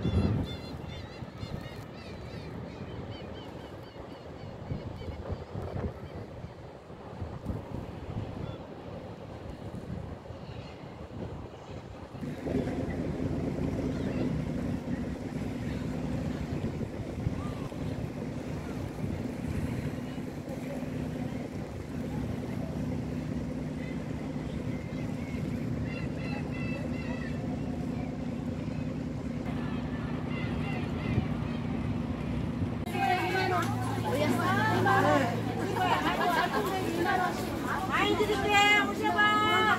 많이 드릴게요. 오셔봐.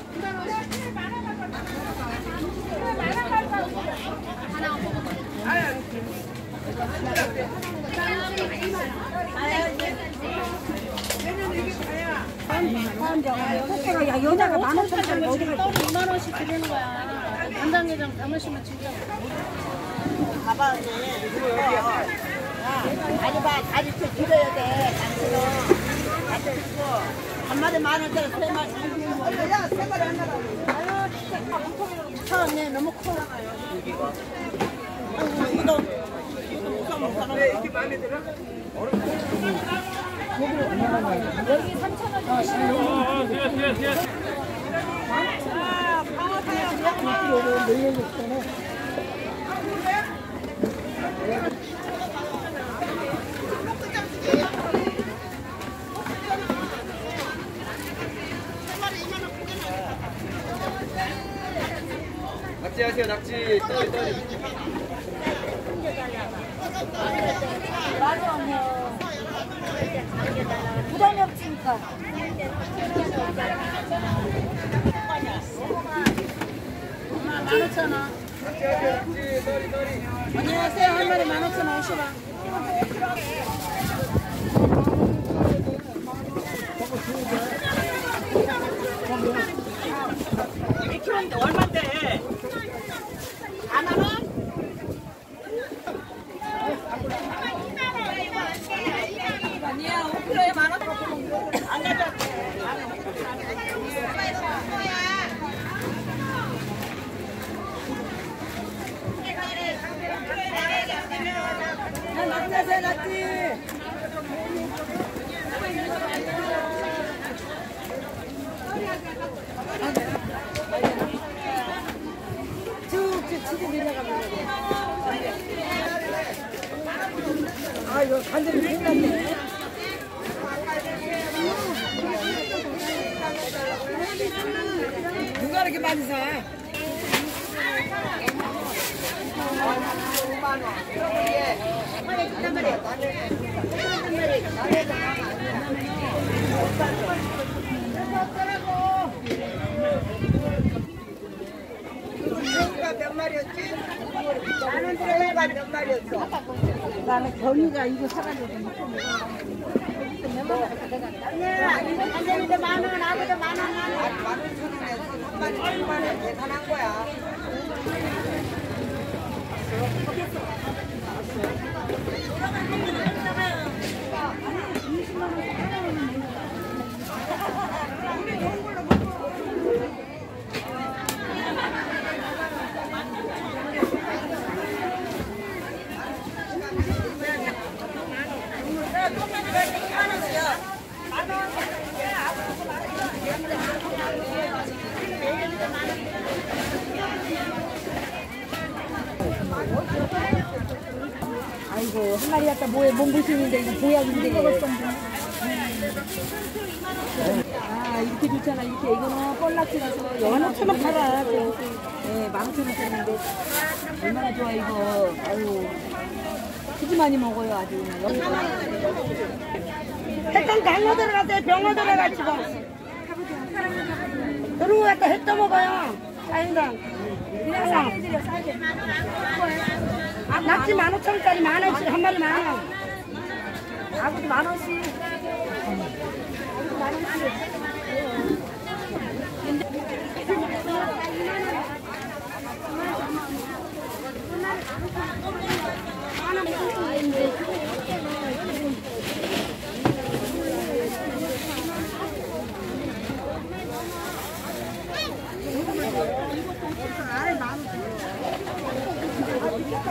야, 여자가 15,000원짜리 어디 갈 거야? 2만 원씩 드리는 거야. 간장게장 담으시면 진짜. 가방에 다리 봐, 다리 쳐 줄여야 돼. 단체로 다리 주고 한 마리 10,000원짜리 3마리. 야, 3마리 하나라고. 아유, 진짜 커. 언니 너무 커. 이거 무서워. 왜 이렇게 마음에 들어? 여기 3,000원. 뒤에. 방어 사요. 요거 늘려줬잖아. 낙지 하세요, 낙지. 떨이. 맞아, 언니. 부담이 없으니까. 15,000원. 낙지 하세요, 낙지. 떨이. 안녕하세요. 한 마리 15,000원 오시라. 이게 키로인데 얼마인데? 4만원? 아니야, 5kg에 10,000원. 안 가져갈게. 낙지 하세요, 낙지. 쭉쭉 치즈 내려가면. 아, 이거 간장이 생겼네. 누가 이렇게 많이 사? 5만 원. 몇 마리였지? 10,000원 들어가 몇 마리였어? 나는 견이가 이거 사가지고 먹고 안전인데 10,000원, 아버지 10,000원. 15,000원에서 3만원 계산한 거야. 아이고, 한 마리 갖다 뭐에 몸부시는데 이거 보약인데. 아, 이렇게 좋잖아. 이렇게 이거는 뻘락지라서 15,000원 팔아. 네, 15,000원짜리인데 얼마나 좋아 이거. 아유, 되게 많이 먹어요 아주. 햇당 강로 들어갔대, 병원 들어갔지 뭐. 그런 거 갖다 해 떠먹어요. 사인당. 그냥 싸게 해드려, 싸게. 낙지 15,000원짜리 10,000원씩 한 마리 10,000원. 아버지 10,000원씩.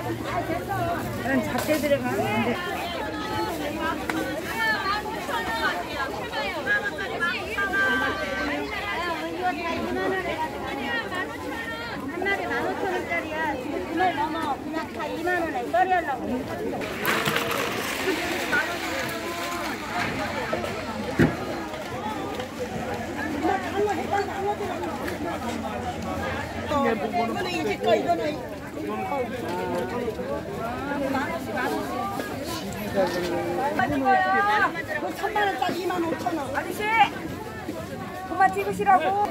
난 잡대 들어가는데. 한 마리 15,000원짜리야. 지금 그날 넘어. 그냥 다 2만 원에 떨이하려고. 이거는 이제 거 이거는 그 3만원짜리 25,000원. 아저씨! 그만 찍으시라고!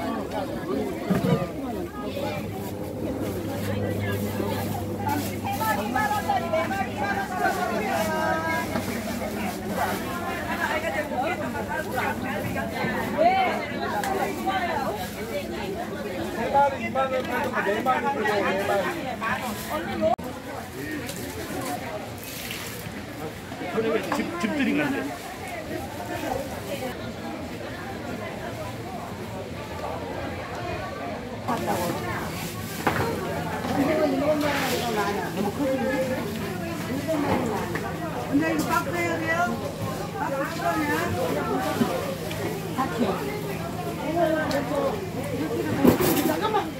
네 마리 2만 원 팔고 네 마리 팔고 네 마리. 손님이 집들이 간대. 근데 이거 박스 해야 돼요? 박스 필요하냐? 4kg. 잠깐만.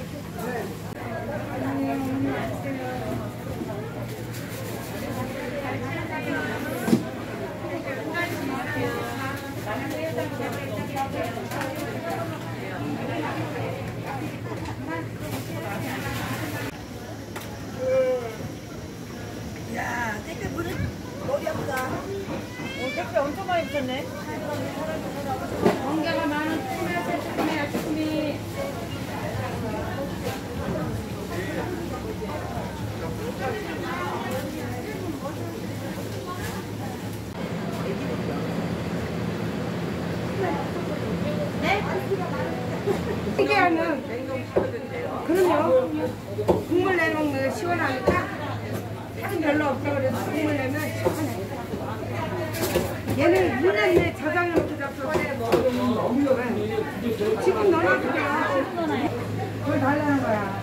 야, 택배 물은 머리 아프다. 택배 엄청 많이 붙였네. 공개가 많은 조금해야 조금이. 이게 하면 그럼요. 국물 내먹는 거 시원하니까 향 별로 없어 그래서 국물 내면 시원해. 얘는 1년 내에 저장해놓고 잡숴 먹으면 너무 좋아. 지금 넣어놔도 돼. 그걸 달라는 거야.